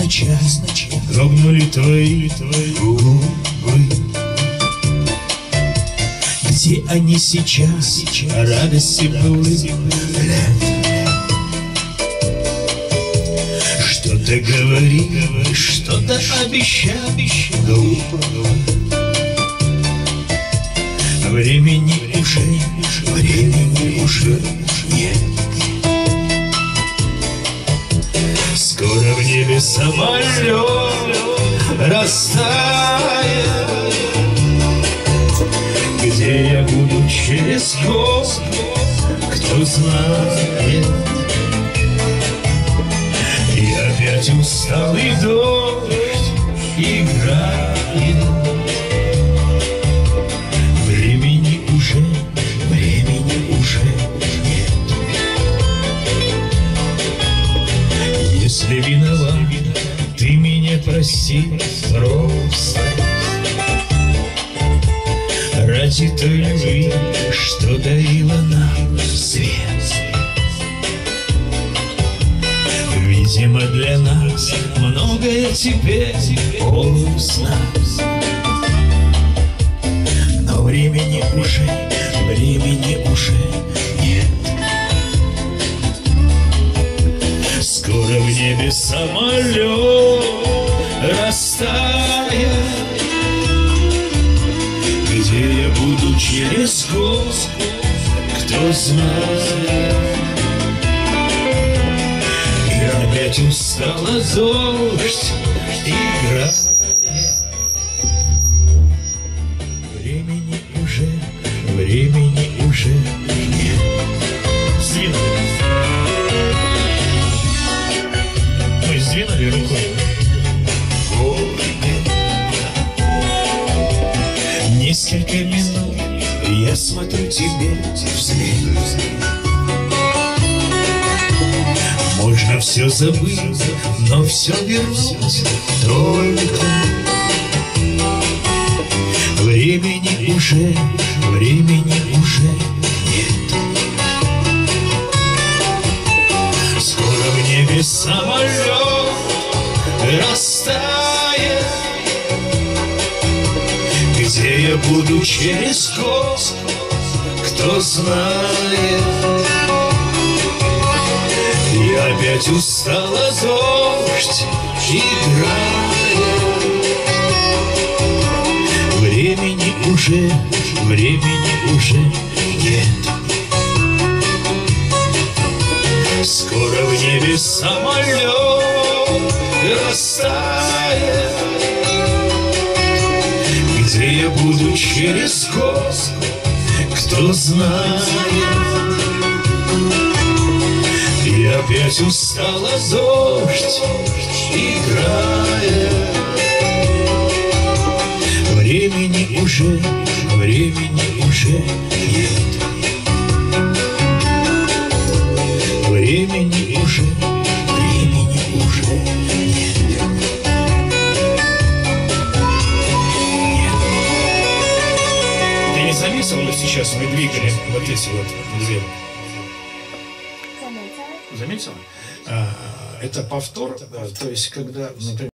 ночах дрогнули твои губы. Где они сейчас, радости былых лет? Что-то говорил, что-то обещал, глупо. Времени уже нет. Скоро в небе самолет растает. Где я буду через год, кто знает. И опять усталый дождь играет. Времени уже нет. Если виноват, ты меня прости просто. Ради той любви, что дарила нам свет. Видимо, для нас многое теперь поздно. Но времени уже нет. Скоро в небе самолет растает. Где я буду через год, кто знает. И опять устала дождь играет. Времени уже нет. Сдвинули. Мы сдвинули рукой. Несколько минут я смотрю тебе вслед. Можно все забыть, но все вернуть только. Времени уже нет. Скоро в небе самолет растает. Где я буду через год, кто знает. И опять устала дождь играет. Времени уже нет. Скоро в небе самолет растает. Где я буду через год, кто знает. И опять устала дождь играет. Времени уже нет. Времени уже нет. Ты не заметил, что сейчас мы двигали вот эти вот две? Заметила? Это повтор, то есть когда, например,